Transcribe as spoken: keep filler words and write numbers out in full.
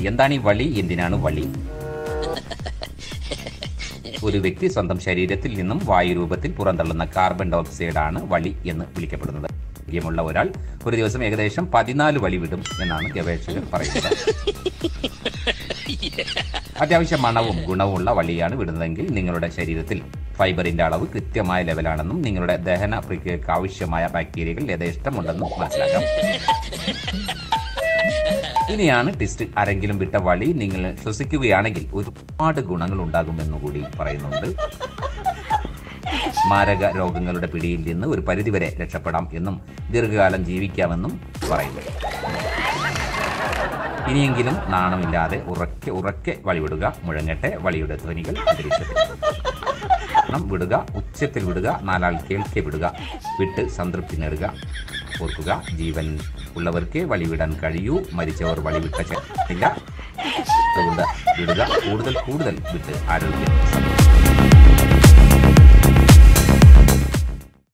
എന്താണ് ഈ വളി? എന്തിനാണ് വളി? ഒരു വ്യക്തി സ്വന്തം ശരീരത്തിൽ നിന്നും വായു രൂപത്തിൽ പുറന്തള്ളുന്ന കാർബൺ ഡൈ ഓക്സൈഡാണ് വളി എന്ന് വിളിക്കപ്പെടുന്നത്. ുള്ള ഒരാൾ ഒരു ദിവസം ഏകദേശം പതിനാല് വളി വിടും എന്നാണ് ഗവേഷകർ പറയുന്നത്. അത്യാവശ്യം മണവും ഗുണവുമുള്ള വളിയാണ് വിടുന്നതെങ്കിൽ നിങ്ങളുടെ ശരീരത്തിൽ ഫൈബറിന്റെ അളവ് കൃത്യമായ ലെവലാണെന്നും നിങ്ങളുടെ ദഹന പ്രക്രിയക്ക് ആവശ്യമായ ബാക്ടീരിയകൾ യഥേഷ്ടമുണ്ടെന്നും മനസ്സിലാക്കാം. ഇനിയാണ് ടെസ്റ്റ്. ആരെങ്കിലും വിട്ട വളി നിങ്ങൾ ശ്വസിക്കുകയാണെങ്കിൽ ഒരുപാട് ഗുണങ്ങൾ ഉണ്ടാകുമെന്നുകൂടി പറയുന്നുണ്ട്. മാരക രോഗങ്ങളുടെ പിടിയിൽ നിന്ന് ഒരു പരിധിവരെ രക്ഷപ്പെടാം എന്നും ദീർഘകാലം ജീവിക്കാമെന്നും പറയുന്നു. ഇനിയെങ്കിലും നാണമില്ലാതെ ഉറക്കെ ഉറക്കെ വളിവിടുക. മുഴങ്ങട്ടെ വളിയുടെ ധ്വനികൾ അന്തരീക്ഷത്തിൽ വിടുക. ഉച്ചത്തിൽ വിടുക. നാലാൾ കേൾക്കെ വിടുക. വിട്ട് സംതൃപ്തി നേടുക. ഓർക്കുക, ജീവൻ ഉള്ളവർക്ക് വളിവിടാൻ കഴിയൂ. മരിച്ചവർ വളിവിട്ട ഇല്ല. അതുകൊണ്ട് വിടുക. കൂടുതൽ കൂടുതൽ വിട്ട് ആരോഗ്യം